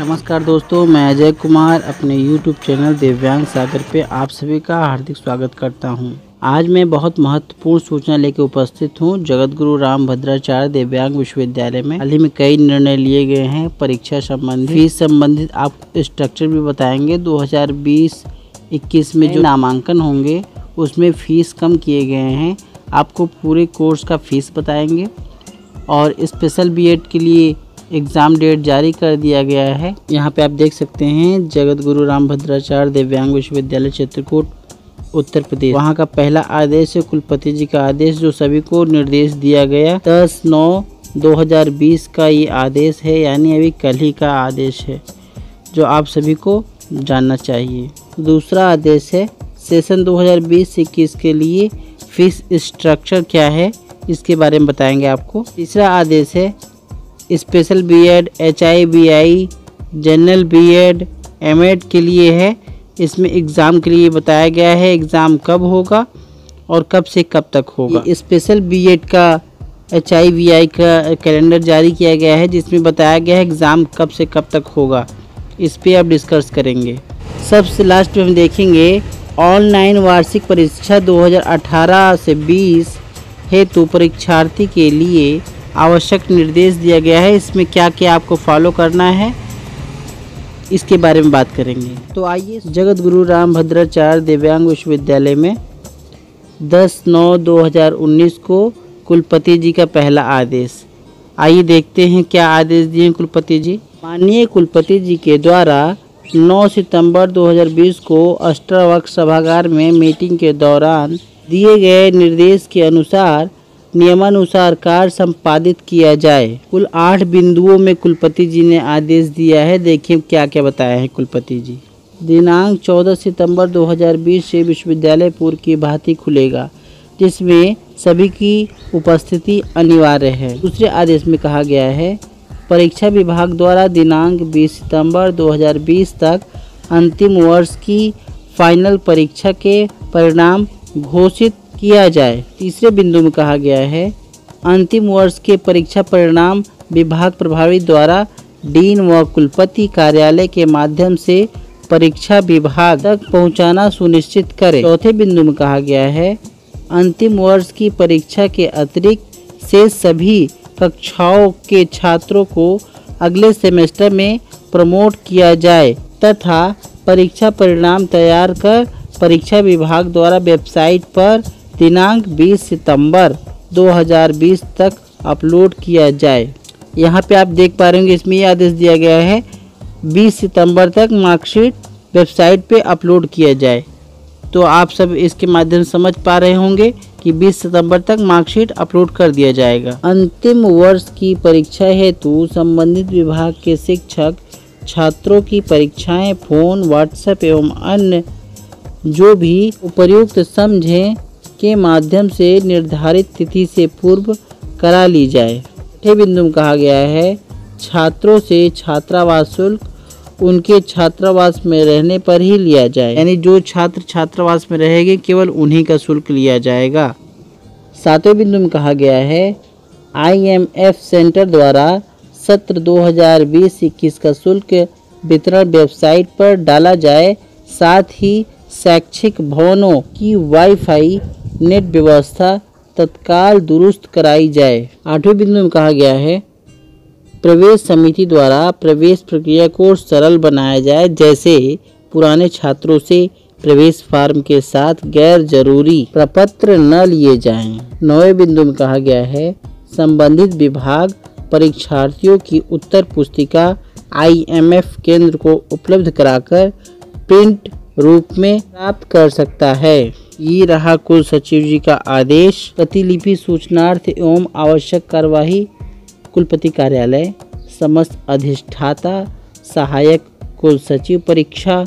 नमस्कार दोस्तों, मैं अजय कुमार अपने YouTube चैनल दिव्यांग सागर पे आप सभी का हार्दिक स्वागत करता हूं। आज मैं बहुत महत्वपूर्ण सूचना लेकर उपस्थित हूं। जगत गुरु रामभद्राचार्य दिव्यांग विश्वविद्यालय में हाल ही में कई निर्णय लिए गए हैं। परीक्षा संबंधित, फीस संबंधित आपको स्ट्रक्चर भी बताएंगे। 2020-21 में जो नामांकन होंगे उसमें फ़ीस कम किए गए हैं। आपको पूरे कोर्स का फ़ीस बताएंगे और स्पेशल बीएड के लिए एग्ज़ाम डेट जारी कर दिया गया है। यहाँ पे आप देख सकते हैं जगत गुरु रामभद्राचार्य दिव्यांग विश्वविद्यालय चित्रकूट उत्तर प्रदेश। वहाँ का पहला आदेश है कुलपति जी का आदेश, जो सभी को निर्देश दिया गया 10/9/2020 का ये आदेश है, यानी अभी कल ही का आदेश है, जो आप सभी को जानना चाहिए। दूसरा आदेश है सेशन 2020-21 के लिए फीस स्ट्रक्चर क्या है, इसके बारे में बताएंगे आपको। तीसरा आदेश है special B Ed, HIBI, general B Ed, MAD के लिए है। इसमें एग्ज़ाम के लिए बताया गया है एग्ज़ाम कब होगा और कब से कब तक होगा। स्पेशल बीएड का HIBI का कैलेंडर जारी किया गया है, जिसमें बताया गया है एग्ज़ाम कब से कब तक होगा। इस पे आप डिस्कस करेंगे। सबसे लास्ट में हम देखेंगे ऑनलाइन वार्षिक परीक्षा 2018 से 20 हेतु परीक्षार्थी के लिए आवश्यक निर्देश दिया गया है। इसमें क्या क्या आपको फॉलो करना है, इसके बारे में बात करेंगे। तो आइए, जगत गुरु रामभद्राचार्य दिव्यांग विश्वविद्यालय में 10/9/2019 को कुलपति जी का पहला आदेश। आइए देखते हैं क्या आदेश दिए कुलपति जी। माननीय कुलपति जी के द्वारा 9 सितंबर 2020 को अष्टवक्र सभागार में मीटिंग के दौरान दिए गए निर्देश के अनुसार नियमानुसार कार्य संपादित किया जाए। कुल 8 बिंदुओं में कुलपति जी ने आदेश दिया है। देखिए क्या क्या बताया है कुलपति जी। दिनांक 14 सितंबर 2020 से विश्वविद्यालय पूर्व की भांति खुलेगा, जिसमें सभी की उपस्थिति अनिवार्य है। दूसरे आदेश में कहा गया है परीक्षा विभाग द्वारा दिनांक 20 सितंबर 2020 तक अंतिम वर्ष की फाइनल परीक्षा के परिणाम घोषित किया जाए। तीसरे बिंदु में कहा गया है अंतिम वर्ष के परीक्षा परिणाम विभाग प्रभारी द्वारा डीन व कुलपति कार्यालय के माध्यम से परीक्षा विभाग तक पहुंचाना सुनिश्चित करें। चौथे बिंदु में कहा गया है अंतिम वर्ष की परीक्षा के अतिरिक्त से सभी कक्षाओं के छात्रों को अगले सेमेस्टर में प्रमोट किया जाए तथा परीक्षा परिणाम तैयार कर परीक्षा विभाग द्वारा वेबसाइट पर दिनांक 20 सितंबर 2020 तक अपलोड किया जाए। यहाँ पे आप देख पा रहे होंगे, इसमें ये आदेश दिया गया है 20 सितंबर तक मार्कशीट वेबसाइट पे अपलोड किया जाए। तो आप सब इसके माध्यम से समझ पा रहे होंगे कि 20 सितंबर तक मार्कशीट अपलोड कर दिया जाएगा। अंतिम वर्ष की परीक्षा हेतु संबंधित विभाग के शिक्षक छात्रों की परीक्षाएं फोन, व्हाट्सएप एवं अन्य जो भी उपयुक्त समझें के माध्यम से निर्धारित तिथि से पूर्व करा ली जाए। छठे बिंदु में कहा गया है छात्रों से छात्रावास शुल्क उनके छात्रावास में रहने पर ही लिया जाए, यानी जो छात्र छात्रावास में रहेंगे केवल उन्हीं का शुल्क लिया जाएगा। सातवें बिंदु में कहा गया है IMF सेंटर द्वारा सत्र 2020-21 का शुल्क वितरण वेबसाइट पर डाला जाए। साथ ही शैक्षिक भवनों की वाईफाई नेट व्यवस्था तत्काल दुरुस्त कराई जाए। आठवें बिंदु में कहा गया है प्रवेश समिति द्वारा प्रवेश प्रक्रिया को सरल बनाया जाए, जैसे पुराने छात्रों से प्रवेश फॉर्म के साथ गैर जरूरी प्रपत्र न लिए जाएं। 9वें बिंदु में कहा गया है संबंधित विभाग परीक्षार्थियों की उत्तर पुस्तिका IMF केंद्र को उपलब्ध कराकर प्रिंट रूप में प्राप्त कर सकता है। ये रहा कुल सचिव जी का आदेश। प्रतिलिपि सूचनार्थ एवं आवश्यक कार्यवाही कुलपति कार्यालय, समस्त अधिष्ठाता, सहायक कुल सचिव परीक्षा,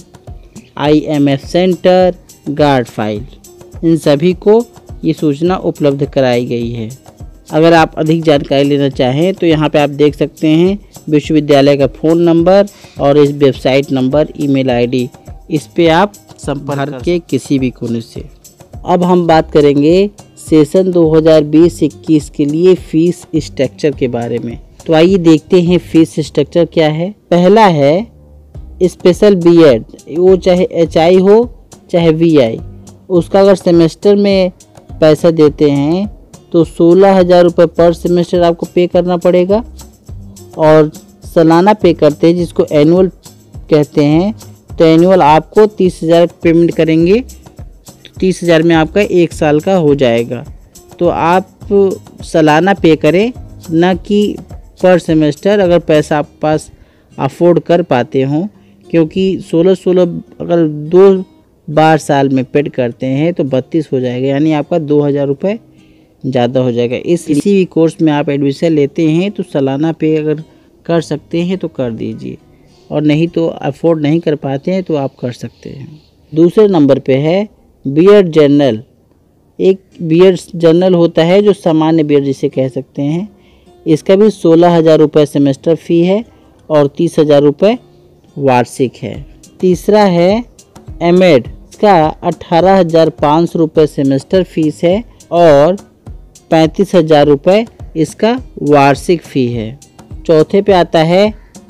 IMF सेंटर, गार्ड फाइल, इन सभी को ये सूचना उपलब्ध कराई गई है। अगर आप अधिक जानकारी लेना चाहें तो यहाँ पे आप देख सकते हैं विश्वविद्यालय का फ़ोन नंबर और इस वेबसाइट नंबर, ईमेल ID, इस पे आप संपर्क के किसी भी कोने से। अब हम बात करेंगे सेशन 2020-21 के लिए फ़ीस स्ट्रक्चर के बारे में। तो आइए देखते हैं फीस स्ट्रक्चर क्या है। पहला है स्पेशल बीएड, वो चाहे एचआई हो चाहे वीआई, उसका अगर सेमेस्टर में पैसा देते हैं तो 16,000 रुपये पर सेमेस्टर आपको पे करना पड़ेगा। और सालाना पे करते हैं जिसको एनुअल कहते हैं, तो एनुअल आपको 30,000 पेमेंट करेंगे, 30,000 में आपका 1 साल का हो जाएगा। तो आप सालाना पे करें, ना कि पर सेमेस्टर, अगर पैसा आप पास अफोर्ड कर पाते हों, क्योंकि 16 अगर 2 बार साल में पेड करते हैं तो 32 हो जाएगा, यानी आपका 2,000 रुपये ज़्यादा हो जाएगा। किसी भी कोर्स में आप एडमिशन लेते हैं तो सालाना पे अगर कर सकते हैं तो कर दीजिए, और नहीं तो अफोर्ड नहीं कर पाते हैं तो आप कर सकते हैं। दूसरे नंबर पे है बीएड जनरल। एक बीएड जनरल होता है जो सामान्य बीएड जिसे कह सकते हैं, इसका भी 16,000 रुपये सेमेस्टर फ़ी है और 30,000 रुपये वार्षिक है। तीसरा है एमएड, इसका 18,500 रुपये सेमेस्टर फीस है और 35,000 रुपये इसका वार्षिक फ़ी है। चौथे पे आता है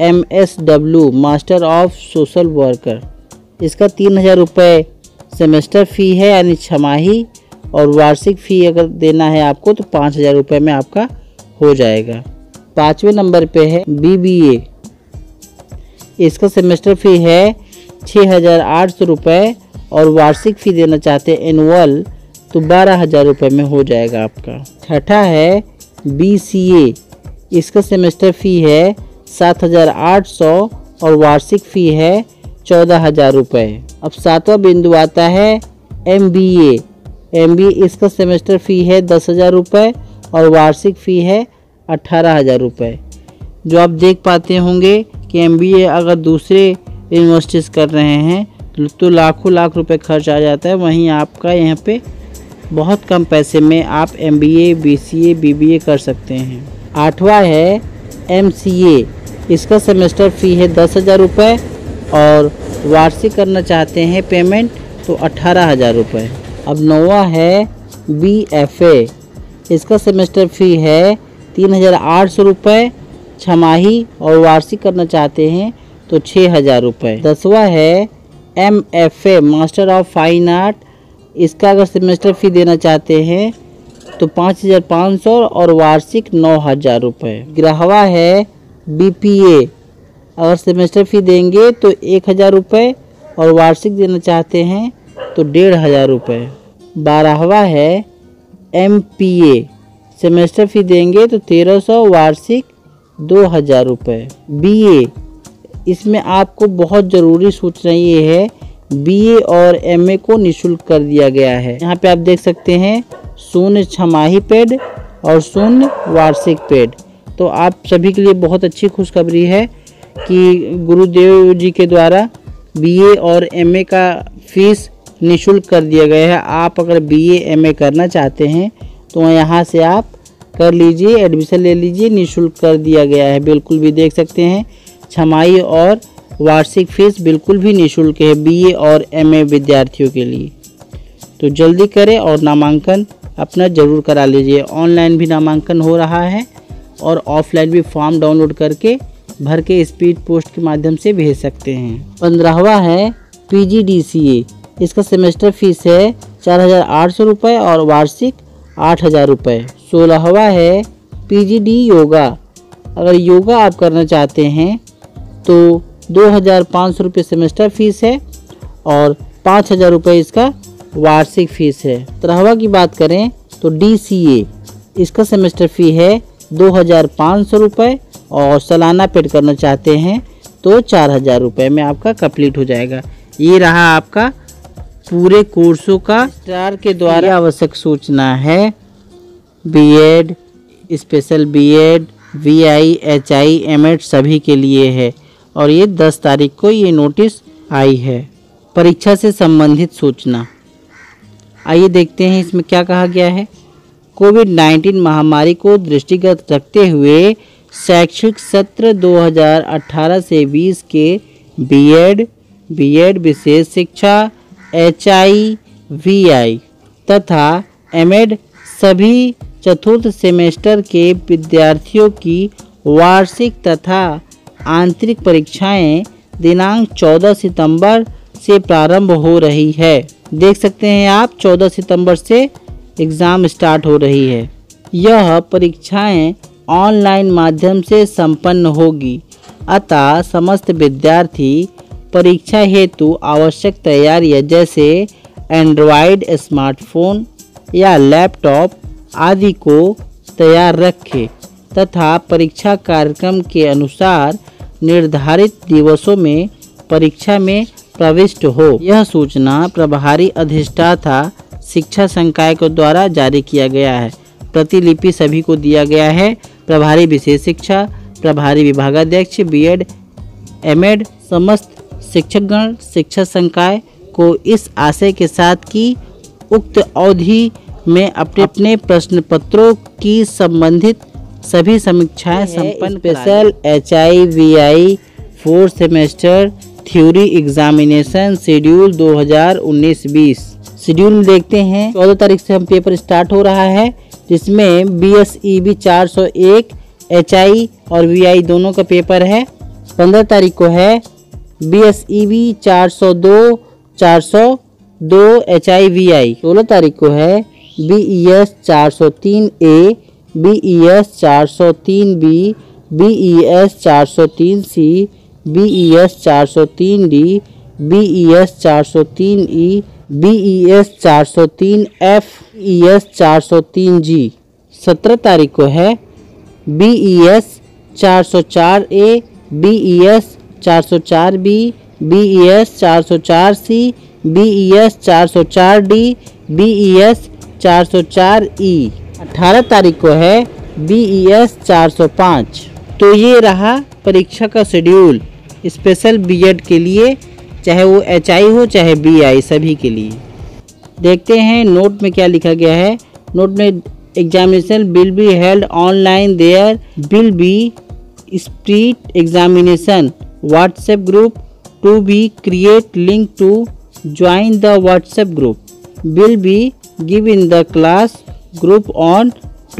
MSW master of social worker, इसका 3,000 रुपये सेमेस्टर फ़ी है यानी छमाही, और वार्षिक फ़ी अगर देना है आपको तो 5,000 रुपये में आपका हो जाएगा। पाँचवें नंबर पे है BBA, इसका सेमेस्टर फ़ी है 6,800 रुपये और वार्षिक फ़ी देना चाहते हैं एनुअल तो 12,000 रुपये में हो जाएगा आपका। छठा है BCA, इसका सेमेस्टर फ़ी है 7,800 और वार्षिक फ़ी है 14,000 रुपये। अब सातवां बिंदु आता है MBA, इसका सेमेस्टर फ़ी है 10,000 रुपये और वार्षिक फ़ी है 18,000 रुपये। जो आप देख पाते होंगे कि MBA अगर दूसरे यूनिवर्सिटीज़ कर रहे हैं तो लाखों लाख रुपए खर्च आ जाता है, वहीं आपका यहाँ पे बहुत कम पैसे में आप MBA, BCA, BBA कर सकते हैं। आठवां है MCA, इसका सेमेस्टर फ़ी है 10,000 रुपये और वार्षिक करना चाहते हैं पेमेंट तो 18,000 रुपये। अब नौवां है BFA, इसका सेमेस्टर फ़ी है 3,800 रुपये छमाही और वार्षिक करना चाहते हैं तो 6,000 रुपये। 10वां है MFA master of fine art, इसका अगर सेमेस्टर फ़ी देना चाहते हैं तो 5,500 और वार्षिक 9,000 रुपये। 11वां है BPA, अगर सेमेस्टर फ़ी देंगे तो 1,000 रुपये और वार्षिक देना चाहते हैं तो 1,500 रुपये। 12वां है MPA, सेमेस्टर फ़ी देंगे तो 1,300, वार्षिक 2,000 रुपये। BA, इसमें आपको बहुत ज़रूरी सूचना ये है, BA और MA को निःशुल्क कर दिया गया है। यहाँ पे आप देख सकते हैं 0 छमाही पेड और 0 वार्षिक पेड। तो आप सभी के लिए बहुत अच्छी खुशखबरी है कि गुरुदेव जी के द्वारा BA और MA का फीस निःशुल्क कर दिया गया है। आप अगर BA MA करना चाहते हैं तो यहाँ से आप कर लीजिए, एडमिशन ले लीजिए, निःशुल्क कर दिया गया है। बिल्कुल भी देख सकते हैं छमाही और वार्षिक फीस बिल्कुल भी निःशुल्क है BA और MA विद्यार्थियों के लिए। तो जल्दी करें और नामांकन अपना ज़रूर करा लीजिए। ऑनलाइन भी नामांकन हो रहा है और ऑफलाइन भी फॉर्म डाउनलोड करके भर के स्पीड पोस्ट के माध्यम से भेज सकते हैं। 15वां है PGDCA, इसका सेमेस्टर फीस है 4,800 रुपये और वार्षिक 8,000 रुपये। 16वां है PGD योगा, अगर योगा आप करना चाहते हैं तो 2,500 रुपये सेमेस्टर फीस है और 5,000 रुपये इसका वार्षिक फ़ीस है। 17वां की बात करें तो DCA, इसका सेमेस्टर फ़ी है 2,500 रुपये और सालाना पेड करना चाहते हैं तो 4,000 रुपये में आपका कंप्लीट हो जाएगा। ये रहा आपका पूरे कोर्सों का रजिस्ट्रार के द्वारा आवश्यक सूचना है। BEd, special BEd, VI, HI, MAd सभी के लिए है और ये 10 तारीख को ये नोटिस आई है। परीक्षा से संबंधित सूचना, आइए देखते हैं इसमें क्या कहा गया है। कोविड-19 महामारी को दृष्टिगत रखते हुए शैक्षिक सत्र 2018 से 20 के BEd विशेष शिक्षा, HI, VI तथा MAd सभी चतुर्थ सेमेस्टर के विद्यार्थियों की वार्षिक तथा आंतरिक परीक्षाएं दिनांक 14 सितंबर से प्रारंभ हो रही है। देख सकते हैं आप 14 सितंबर से एग्ज़ाम स्टार्ट हो रही है। यह परीक्षाएं ऑनलाइन माध्यम से संपन्न होगी, अतः समस्त विद्यार्थी परीक्षा हेतु आवश्यक तैयारियां जैसे एंड्रॉयड स्मार्टफोन या लैपटॉप आदि को तैयार रखें तथा परीक्षा कार्यक्रम के अनुसार निर्धारित दिवसों में परीक्षा में प्रविष्ट हो। यह सूचना प्रभारी अधिष्ठाता शिक्षा संकाय के द्वारा जारी किया गया है। प्रतिलिपि सभी को दिया गया है। प्रभारी विशेष शिक्षा, प्रभारी विभागाध्यक्ष, बीएड, एमएड समस्त शिक्षकगण शिक्षा संकाय को इस आशय के साथ कि उक्त अवधि में अपने प्रश्न पत्रों की संबंधित सभी समीक्षाएं संपन्न special HIVI 4 semester theory examination schedule 2019-20। Schedule में देखते हैं 14 तारीख से हम पेपर स्टार्ट हो रहा है, जिसमें BSEB 401 HI और VI दोनों का पेपर है। 15 तारीख को है BSEB 402 HI-VI। 16 तारीख को है BES 403A, BES 403B, BES 403C, BES 403D, BES 403E, BES 403F, BES 403G। 17 तारीख को है BES 404A, BES 404B, BES 404C, BES 404D, BES 404E। 18 तारीख को है BES 405। तो ये रहा परीक्षा का शेड्यूल स्पेशल बीएड के लिए, चाहे वो HI हो चाहे BI, सभी के लिए। देखते हैं नोट में क्या लिखा गया है। नोट में examination will be held online, there will be split examination, WhatsApp group to be create, link to join the WhatsApp group, will be give in the class group on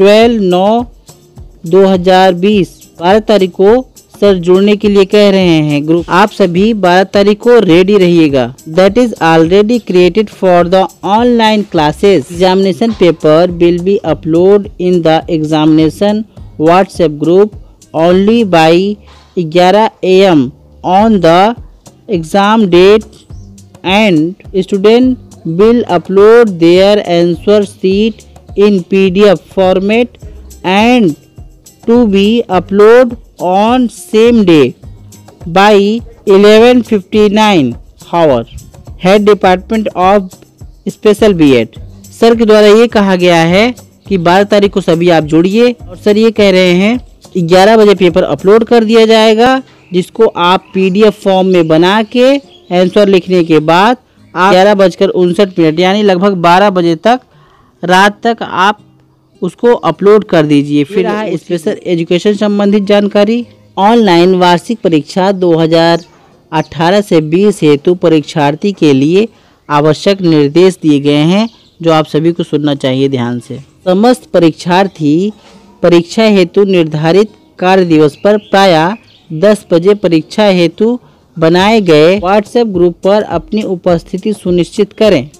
12/9/2020। 12 तारीख को sir जुड़ने के लिए कह रहे हैं group. आप सभी 12 तारीख को रेडी रहिएगा। That is already created for the online classes. Examination paper will be upload in the examination WhatsApp group only by 11 AM on the exam date, and student will upload their answer sheet in PDF format and to be uploaded on same day by 11:59 hour। Head Department of Special BEd sir के द्वारा ये कहा गया है कि 12 तारीख को सभी आप जुड़िए, और सर ये कह रहे हैं 11 बजे पेपर अपलोड कर दिया जाएगा, जिसको आप PDF फॉर्म में बना के आंसर लिखने के बाद आप 11:59 यानी लगभग 12 बजे तक रात तक आप उसको अपलोड कर दीजिए। फिर स्पेशल एजुकेशन संबंधित जानकारी। ऑनलाइन वार्षिक परीक्षा 2018 से 20 हेतु परीक्षार्थी के लिए आवश्यक निर्देश दिए गए हैं, जो आप सभी को सुनना चाहिए ध्यान से। समस्त परीक्षार्थी परीक्षा हेतु निर्धारित कार्य दिवस पर प्रायः 10 बजे परीक्षा हेतु बनाए गए व्हाट्सएप ग्रुप पर अपनी उपस्थिति सुनिश्चित करें।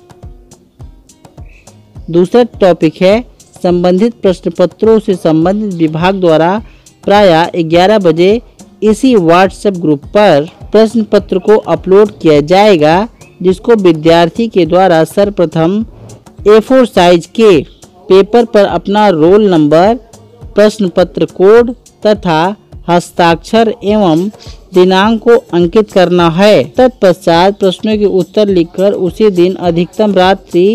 दूसरा टॉपिक है संबंधित प्रश्न पत्रों से संबंधित विभाग द्वारा प्रायः 11 बजे इसी व्हाट्सएप ग्रुप पर प्रश्न पत्र को अपलोड किया जाएगा, जिसको विद्यार्थी के द्वारा सर्वप्रथम A4 साइज के पेपर पर अपना रोल नंबर, प्रश्न पत्र कोड तथा हस्ताक्षर एवं दिनांक को अंकित करना है। तत्पश्चात प्रश्नों के उत्तर लिखकर उसी दिन अधिकतम रात्रि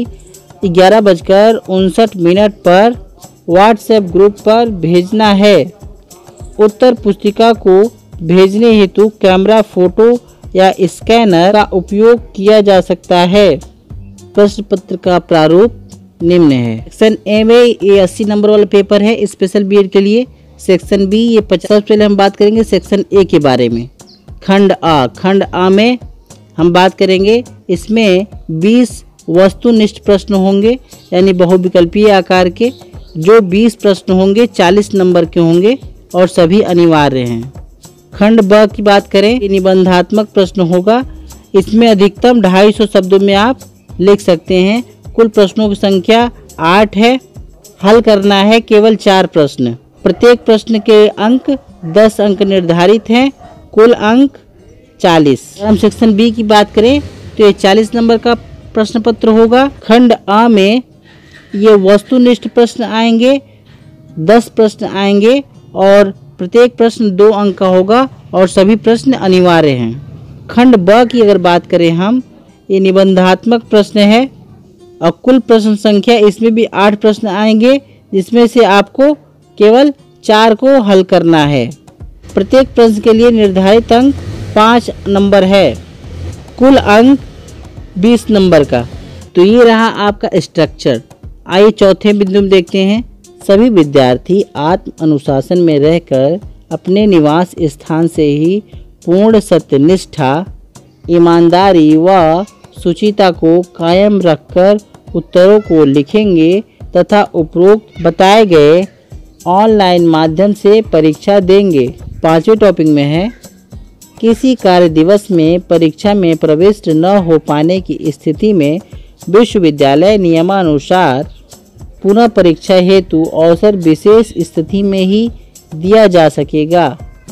11:59 पर व्हाट्सएप ग्रुप पर भेजना है। उत्तर पुस्तिका को भेजने हेतु कैमरा, फोटो या स्कैनर का उपयोग किया जा सकता है। प्रश्न पत्र का प्रारूप निम्न है। सेक्शन ए में ये 80 नंबर वाला पेपर है स्पेशल बीएड के लिए। सेक्शन बी ये 50। सबसे पहले हम बात करेंगे सेक्शन ए के बारे में। खंड आ में हम बात करेंगे, इसमें 20 वस्तुनिष्ठ प्रश्न होंगे, यानी बहुविकल्पीय आकार के। जो 20 प्रश्न होंगे 40 नंबर के होंगे। और सभी अनिवार्य हैं। खंड ब की बात करें, ये निबंधात्मक प्रश्न होगा। इसमें अधिकतम 250 शब्दों में आप लिख सकते हैं। कुल प्रश्नों की संख्या 8 है। हल करना है केवल 4 प्रश्न। प्रत्येक प्रश्न के अंक 10 अंक निर्धारित हैं। कुल अंक 40। अगर हम सेक्शन बी की बात करें तो ये 40 नंबर का प्रश्न पत्र होगा। खंड अ में ये वस्तुनिष्ठ प्रश्न आएंगे, 10 प्रश्न आएंगे और प्रत्येक प्रश्न 2 अंक का होगा और सभी प्रश्न अनिवार्य हैं। खंड ब की अगर बात करें हम, ये निबंधात्मक प्रश्न है और कुल प्रश्न संख्या इसमें भी 8 प्रश्न आएंगे, जिसमें से आपको केवल 4 को हल करना है। प्रत्येक प्रश्न के लिए निर्धारित अंक 5 नंबर है। कुल अंक 20 नंबर का। तो ये रहा आपका स्ट्रक्चर। आइए चौथे बिंदु में देखते हैं। सभी विद्यार्थी आत्म अनुशासन में रहकर अपने निवास स्थान से ही पूर्ण सत्यनिष्ठा, ईमानदारी व शुचिता को कायम रखकर उत्तरों को लिखेंगे तथा उपरोक्त बताए गए ऑनलाइन माध्यम से परीक्षा देंगे। 5वें टॉपिक में है, किसी कार्य दिवस में परीक्षा में प्रविष्ट न हो पाने की स्थिति में विश्वविद्यालय नियमानुसार पुनः परीक्षा हेतु अवसर विशेष स्थिति में ही दिया जा सकेगा।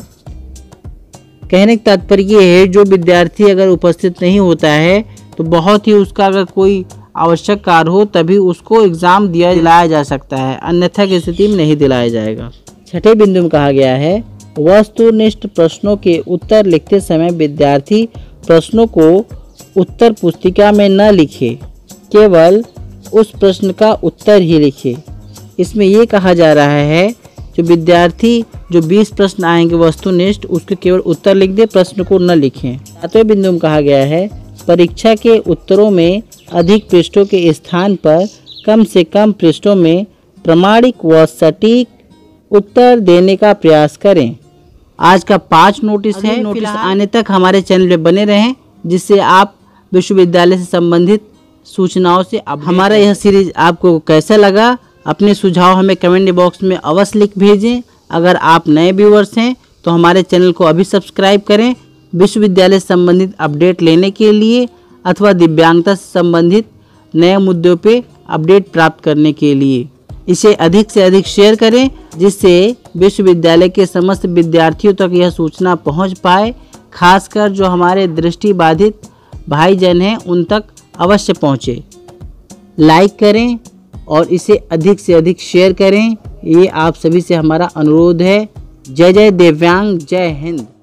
कहने का तात्पर्य ये है, जो विद्यार्थी अगर उपस्थित नहीं होता है तो बहुत ही उसका अगर कोई आवश्यक कार्य हो तभी उसको एग्ज़ाम दिलाया जा सकता है, अन्यथा की स्थिति में नहीं दिलाया जाएगा। 6ठे बिंदु में कहा गया है, वस्तुनिष्ठ प्रश्नों के उत्तर लिखते समय विद्यार्थी प्रश्नों को उत्तर पुस्तिका में न लिखे, केवल उस प्रश्न का उत्तर ही लिखे। इसमें ये कहा जा रहा है जो विद्यार्थी जो 20 प्रश्न आएंगे वस्तुनिष्ठ, उसके केवल उत्तर लिख दे, प्रश्न को न लिखें। 7वें बिंदु में कहा गया है, परीक्षा के उत्तरों में अधिक पृष्ठों के स्थान पर कम से कम पृष्ठों में प्रामाणिक व सटीक उत्तर देने का प्रयास करें। आज का 5 नोटिस है। नोटिस आने तक हमारे चैनल पे बने रहें, जिससे आप विश्वविद्यालय से संबंधित सूचनाओं से हमारा यह सीरीज आपको कैसा लगा, अपने सुझाव हमें कमेंट बॉक्स में अवश्य लिख भेजें। अगर आप नए व्यूअर्स हैं तो हमारे चैनल को अभी सब्सक्राइब करें। विश्वविद्यालय से संबंधित अपडेट लेने के लिए अथवा दिव्यांगता से संबंधित नए मुद्दों पे अपडेट प्राप्त करने के लिए इसे अधिक से अधिक शेयर करें, जिससे विश्वविद्यालय के समस्त विद्यार्थियों तक यह सूचना पहुंच पाए। खासकर जो हमारे दृष्टिबाधित भाईजन हैं उन तक अवश्य पहुंचे। लाइक करें और इसे अधिक से अधिक शेयर करें, ये आप सभी से हमारा अनुरोध है। जय जय दिव्यांग, जय हिंद।